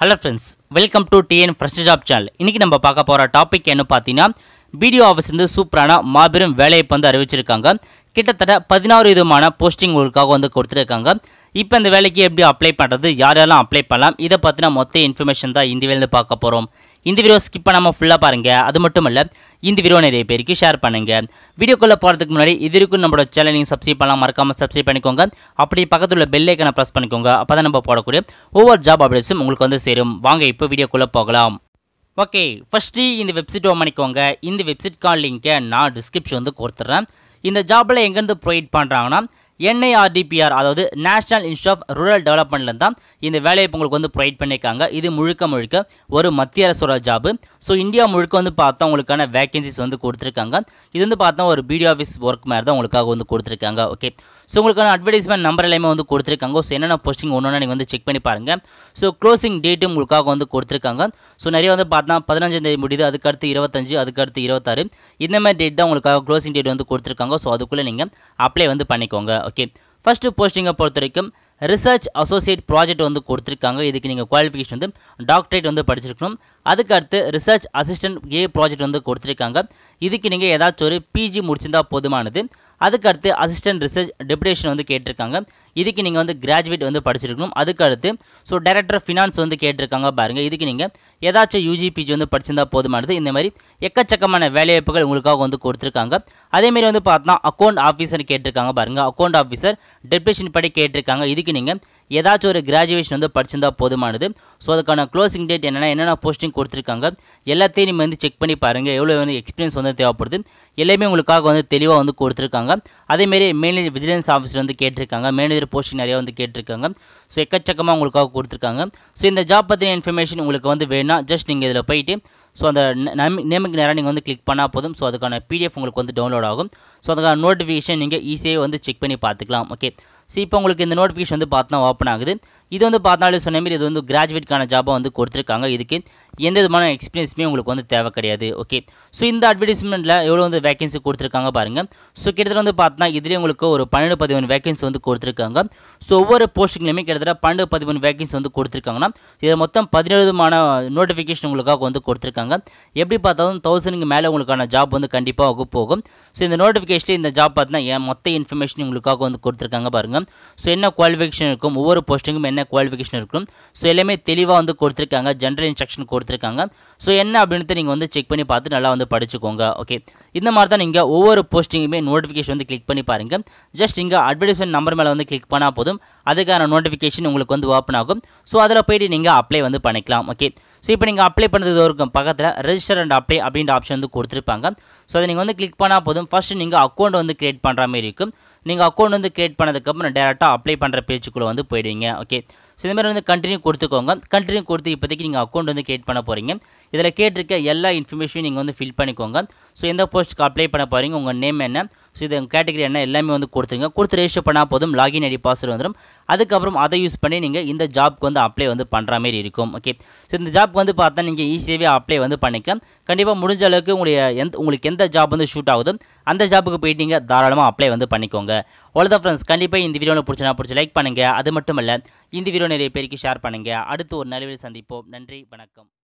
Hello friends, welcome to TN First Job Channel. இன்னைக்கு நம்ம பார்க்க போற டாபிக் என்ன பார்த்தீங்கன்னா BDO ஆஃபீஸ் வந்து சூப்பரான மாபெரும் வேலைவாய்ப்பு வந்து அறிவிச்சிருக்காங்க. கிட்டத்தட்ட 16 விதமான போஸ்டிங் உங்களுக்காக வந்து கொடுத்துருக்காங்க. இப்போ இந்த வேலைக்கு எப்படி அப்ளை பண்ணுறது, யாரெல்லாம் அப்ளை பண்ணலாம், இதை பற்றின மொத்த இன்ஃபர்மேஷன் தான் இந்த வேலையில் பார்க்க போகிறோம். இந்த வீடியோ ஸ்கிப் பண்ணாமல் ஃபுல்லாக பாருங்கள். அது மட்டும் இல்லை, இந்த வீடியோ நிறைய பேருக்கு ஷேர் பண்ணுங்கள். வீடியோக்குள்ளே போகிறதுக்கு முன்னாடி இது வரைக்கும் நம்மளோட சேனல் நீங்கள் சப்ஸ்கிரைப் பண்ணலாம், மறக்காமல் சப்ஸ்கிரைப் பண்ணிக்கோங்க. அப்படி பக்கத்தில் உள்ள பெல் ஐக்கனை ப்ரெஸ் பண்ணிக்கோங்க. அப்போ தான் நம்ம போடக்கூடிய ஒவ்வொரு ஜாப் அப்டேட்ஸும் உங்களுக்கு வந்து சேரும். வாங்க இப்போ வீடியோக்குள்ளே போகலாம். ஓகே, ஃபஸ்ட்டு இந்த வெப்சைட் ஓப்பன் பண்ணிக்கோங்க. இந்த வெப்சைட்கான லிங்கை நான் டிஸ்கிரிப்ஷன் வந்து கொடுத்துட்றேன். இந்த ஜாபில் எங்கேருந்து ப்ரொவைட் பண்ணுறாங்கன்னா NIRDPR, அதாவது நேஷனல் இன்ஸ்டியூட் ஆஃப் ரூரல் டெவலப்மெண்ட்லேருந்து தான் இந்த வேலையை உங்களுக்கு வந்து ப்ரொவைட் பண்ணியிருக்காங்க. இது முழுக்க ஒரு மத்திய அரசோட ஜாபு. ஸோ இந்தியா முழுக்க வந்து பார்த்தா உங்களுக்கான வேகன்சிஸ் வந்து கொடுத்துருக்காங்க. இது வந்து பார்த்தா ஒரு BDO ஆஃபீஸ் ஒர்க் மாதிரி தான் உங்களுக்காக வந்து கொடுத்துருக்காங்க. ஓகே, ஸோ உங்களுக்கான அட்வர்டைஸ்மெண்ட் நம்பர் எல்லாமே வந்து கொடுத்துருக்காங்க. ஸோ என்னென்ன போஸ்டிங் ஒன்று நீங்கள் வந்து செக் பண்ணி பாருங்கள். ஸோ க்ளோசிங் டேட்டும் உங்களுக்காக வந்து கொடுத்துருக்காங்க. ஸோ நிறைய வந்து பார்த்தா 15ஆம் தேதி முடியுது, அதுக்கடுத்து 25, அதுக்கடுத்து 26, இந்த மாதிரி டேட் தான் உங்களுக்காக க்ளோசிங் டேட் வந்து கொடுத்துருக்காங்க. ஸோ அதுக்குள்ளே நீங்கள் அப்ளை வந்து பண்ணிக்கோங்க. ஓகே, ஃபஸ்ட்டு போஸ்டிங்கை பொறுத்த வரைக்கும் ரிசர்ச் அசோசியேட் ப்ராஜெக்ட் வந்து கொடுத்துருக்காங்க. இதுக்கு நீங்கள் குவாலிஃபிகேஷன் வந்து டாக்டரேட் வந்து படிச்சிருக்கணும். அதுக்கடுத்து ரிசர்ச் அசிஸ்டன்ட் ப்ராஜெக்ட் வந்து கொடுத்துருக்காங்க. இதுக்கு நீங்கள் ஏதாச்சும் ஒரு PG முடிச்சிருந்தால் போதுமானது. அதுக்கடுத்து அசிஸ்டன்ட் ரிசர்ச் டெபுடேஷன் வந்து கேட்டிருக்காங்க. இதுக்கு நீங்கள் வந்து கிராஜுவேட் வந்து படிச்சிருக்கணும். அதுக்கடுத்து ஸோ டைரக்டர் ஆஃப் ஃபினான்ஸ் வந்து கேட்டிருக்காங்க பாருங்கள். இதுக்கு நீங்கள் ஏதாச்சும் UG PG வந்து படிச்சிருந்தால் போதுமானது. இந்த மாதிரி எக்கச்சக்கமான வேலைவாய்ப்புகள் உங்களுக்காக வந்து கொடுத்துருக்காங்க. அதேமாரி வந்து பார்த்தா அக்கௌண்ட் ஆஃபீஸர் கேட்டிருக்காங்க பாருங்கள். அக்கௌண்ட் ஆஃபீஸர் டெபுடேஷன் படி கேட்டிருக்காங்க. இதுக்கு நீங்கள் ஏதாச்சும் ஒரு கிராஜுவேஷன் வந்து படிச்சிருந்தால் போதுமானது. ஸோ அதுக்கான க்ளோசிங் டேட் என்னென்ன போஸ்டிங் கொடுத்துருக்காங்க எல்லாத்தையும் நீங்கள் வந்து செக் பண்ணி பாருங்கள். எவ்வளோ வந்து எக்ஸ்பீரியன்ஸ் வந்து தேவைப்படுது எல்லாமே உங்களுக்காக வந்து தெளிவாக வந்து கொடுத்துருக்காங்க. அதேமாரி மேனேஜர் விஜிலன்ஸ் ஆஃபீஸர் வந்து கேட்டிருக்காங்க. மேனேஜர் போஸ்டிங் நிறையா வந்து கேட்டிருக்காங்க. ஸோ எக்கச்சக்கமாக உங்களுக்காக கொடுத்துருக்காங்க. ஸோ இந்த ஜாப் பற்றின இன்ஃபர்மேஷன் உங்களுக்கு வந்து வேணும்னா ஜஸ்ட் நீங்கள் இதில் போயிட்டு ஸோ அந்த நேமுக்கு நேராக நீங்கள் வந்து கிளிக் பண்ணால் போதும். ஸோ அதுக்கான PDF உங்களுக்கு வந்து டவுன்லோட் ஆகும். ஸோ அதுக்கான நோட்டிஃபிகேஷன் நீங்கள் ஈஸியாக வந்து செக் பண்ணி பார்த்துக்கலாம். ஓகே, ஸோ இப்போ உங்களுக்கு இந்த நோட்டிஃபிகேஷன் வந்து பார்த்தா ஓப்பன் ஆகுது. இது வந்து பார்த்தாலே சொன்ன மாதிரி இது வந்து கிராஜுவேட்கான ஜாபாக வந்து கொடுத்துருக்காங்க. இதுக்கு எந்த விதமான எக்ஸ்பீரியன்ஸுமே உங்களுக்கு வந்து தேவை கிடையாது. ஓகே, ஸோ இந்த அட்வர்டைஸ்மெண்ட்டில் எவ்வளோ வந்து வேகன்சி கொடுத்துருக்காங்க பாருங்கள். ஸோ கிட்டத்தட்ட வந்து பார்த்தா இதுலேயே உங்களுக்கு ஒரு 12-13 வேகன்சி வந்து கொடுத்துருக்காங்க. ஸோ ஒவ்வொரு போஸ்டிங்லையுமே கிட்டத்தட்ட 12-13 வேகன்சி வந்து கொடுத்துருக்காங்கன்னா இதில் மொத்தம் 17 விதமான நோட்டிஃபிகேஷன் உங்களுக்காக வந்து கொடுத்துருக்காங்க. எப்படி பார்த்தாலும் 1000க்கு மேலே உங்களுக்கான ஜாப் வந்து கண்டிப்பாக போகும். ஸோ இந்த நோட்டிஃபிகேஷனில் இந்த ஜாப் பார்த்தீங்கன்னா மொத்த இன்ஃபர்மேஷன் உங்களுக்காக வந்து கொடுத்துருக்காங்க பாருங்கள். ஸோ என்ன குவாலிஃபிகேஷன் இருக்கும், ஒவ்வொரு போஸ்டிங்கும் என்ன குவாலிஃபிகேஷன் இருக்கும், ஸோ எல்லாமே தெளிவாக வந்து கொடுத்துருக்காங்க. ஜென்ரல் இன்ஸ்ட்ரக்ஷன் கொடுத்துருக்காங்க. ஸோ என்ன அப்படின்ட்டு நீங்கள் வந்து செக் பண்ணி பார்த்து நல்லா வந்து படிச்சுக்கோங்க. ஓகே, இந்த மாதிரி தான் நீங்கள் ஒவ்வொரு போஸ்டிங்குமே நோட்டிஃபிகேஷன் வந்து கிளிக் பண்ணி பாருங்கள். ஜஸ்ட் இங்கே அட்வர்டைஸ்மெண்ட் நம்பர் மேலே வந்து கிளிக் பண்ணால் போதும், அதுக்கான நோட்டிஃபிகேஷன் உங்களுக்கு வந்து ஓப்பன் ஆகும். ஸோ அதில் போய்ட்டு நீங்கள் அப்ளை வந்து பண்ணிக்கலாம். ஓகே, ஸோ இப்போ நீங்கள் அப்ளை பண்ணுறது ஒரு பக்கத்தில் ரெஜிஸ்டர் அண்ட் அப்ளை அப்படின்ற ஆப்ஷன் வந்து கொடுத்துருப்பாங்க. ஸோ அதை நீங்கள் வந்து கிளிக் பண்ணால் போதும். ஃபஸ்ட்டு நீங்கள் அக்கௌண்ட் வந்து கிரியேட் பண்ணுற மாதிரி இருக்கும். நீங்கள் அக்கௌண்ட் வந்து கிரியேட் பண்ணதுக்கப்புறம் டேரெக்டாக அப்ளை பண்ணுற பேஜுக்குள்ளே வந்து போயிடுவீங்க. ஓகே, ஸோ இதுமாதிரி வந்து கண்டினியூ கொடுத்துக்கோங்க. கண்டினியூ கொடுத்து இப்போதைக்கு நீங்கள் அக்கௌண்ட் வந்து கிரியேட் பண்ண போகிறீங்க. இதில் கேட்டிருக்க எல்லா இன்ஃபர்மேஷனும் நீங்கள் வந்து ஃபில் பண்ணிக்கோங்க. ஸோ எந்த போஸ்ட்டுக்கு அப்ளை பண்ண போகிறீங்க, உங்கள் நேம் என்ன, ஸோ இது கேட்டகரி என்ன எல்லாமே வந்து கொடுத்துருங்க. கொடுத்து ரெஜிஸ்டர் பண்ணால் போதும், லாகின் ஐடி பாஸ்வேர்டு வந்துடும். அதுக்கப்புறம் அதை யூஸ் பண்ணி நீங்கள் இந்த ஜாப்க்கு வந்து அப்ளை வந்து பண்ணுற மாதிரி இருக்கும். ஓகே, ஸோ இந்த ஜாப்க்கு வந்து பார்த்தா நீங்கள் ஈஸியாகவே அப்ளை வந்து பண்ணிக்கலாம். கண்டிப்பாக முடிஞ்ச அளவுக்கு உங்களுக்கு எந்த ஜாப் வந்து ஷூட் ஆகுதோ அந்த ஜாப்புக்கு போயிட்டு நீங்கள் தாராளமாக அப்ளை வந்து பண்ணிக்கோங்க. அவ்வளோதான் ஃப்ரெண்ட்ஸ், கண்டிப்பாக இந்த வீடியோவில் பிடிச்சி லைக் பண்ணுங்கள். அது மட்டும் இல்லை, இந்த வீடியோ நிறைய பேருக்கு ஷேர் பண்ணுங்கள். அடுத்து ஒரு நல்ல வீடியோ சந்திப்போம். நன்றி, வணக்கம்.